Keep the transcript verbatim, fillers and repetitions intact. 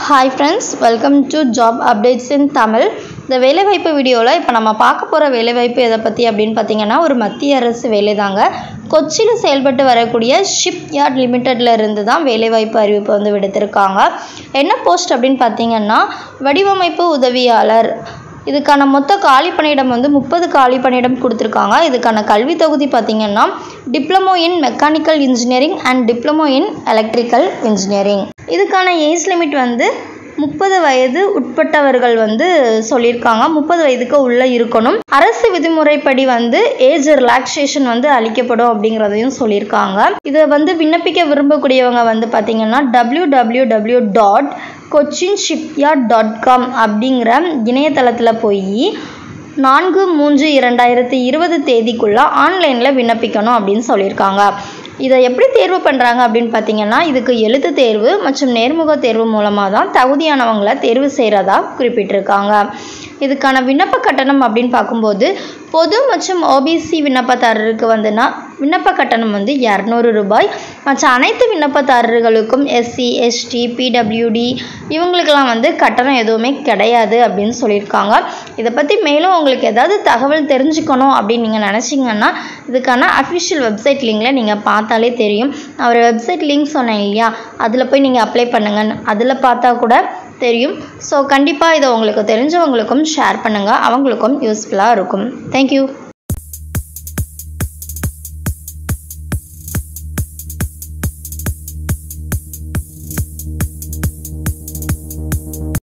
Hi friends, welcome to Job Updates in Tamil. இந்த வேலைவாய்ப்பு வீடியோவில் இப்போ நம்ம பார்க்க போகிற வேலைவாய்ப்பு எதை பற்றி அப்படின்னு பார்த்தீங்கன்னா ஒரு மத்திய அரசு வேலை தாங்க. கொச்சியில் செயல்பட்டு வரக்கூடிய ஷிப் யார்ட் லிமிட்டடில் இருந்து தான் வேலைவாய்ப்பு அறிவிப்பு வந்து விடுத்திருக்காங்க. என்ன போஸ்ட் அப்படின்னு பார்த்தீங்கன்னா வடிவமைப்பு உதவியாளர். இதுக்கான மொத்த காலி பணியிடம் வந்து முப்பது காலி பணியிடம் கொடுத்துருக்காங்க. இதுக்கான கல்வி தொகுதி பார்த்திங்கன்னா diploma in mechanical engineering and diploma in electrical engineering. இதுக்கான ஏஜ் லிமிட் வந்து முப்பது வயது உட்பட்டவர்கள் வந்து சொல்லியிருக்காங்க. முப்பது வயதுக்கு உள்ளே இருக்கணும். அரசு விதிமுறைப்படி வந்து ஏஜ் ரிலாக்ஸேஷன் வந்து அளிக்கப்படும் அப்படிங்கிறதையும் சொல்லியிருக்காங்க. இதை வந்து விண்ணப்பிக்க விரும்பக்கூடியவங்க வந்து பார்த்திங்கன்னா W W W dot Cochin Shipyard dot com அப்படிங்கிற இணையதளத்தில் போய் நான்கு மூன்று இரண்டாயிரத்தி இருபது தேதிக்குள்ளே ஆன்லைனில் விண்ணப்பிக்கணும் அப்படின்னு சொல்லியிருக்காங்க. இதை எப்படி தேர்வு பண்ணுறாங்க அப்படின்னு பார்த்தீங்கன்னா இதுக்கு எழுத்து தேர்வு மற்றும் நேர்முக தேர்வு மூலமாக தான் தகுதியானவங்களை தேர்வு செய்கிறதா குறிப்பிட்டிருக்காங்க. இதுக்கான விண்ணப்ப கட்டணம் அப்படின்னு பார்க்கும்போது பொது மற்றும் ஓபிசி விண்ணப்பதாரருக்கு வந்துன்னா விண்ணப்ப கட்டணம் வந்து இரநூறு ரூபாய். மற்ற அனைத்து விண்ணப்பதாரர்களுக்கும் எஸ்சி எஸ்டி பிடபிள்யூடி இவங்களுக்கெல்லாம் வந்து கட்டணம் எதுவுமே கிடையாது அப்படின்னு சொல்லியிருக்காங்க. இதை பற்றி மேலும் உங்களுக்கு ஏதாவது தகவல் தெரிஞ்சுக்கணும் அப்படின்னு நீங்கள் நினச்சிங்கன்னா இதுக்கான அஃபிஷியல் வெப்சைட் லிங்கில் நீங்கள் பார்த்தாலே தெரியும். நான் ஒரு வெப்சைட் லிங்க் சொன்னேன் இல்லையா, அதில் போய் நீங்கள் அப்ளை பண்ணுங்கள். அதில் பார்த்தா கூட தெரியும். ஸோ கண்டிப்பாக இதை உங்களுக்கு தெரிஞ்சவங்களுக்கும் ஷேர் பண்ணுங்கள், அவங்களுக்கும் யூஸ்ஃபுல்லாக இருக்கும். தேங்க்யூ.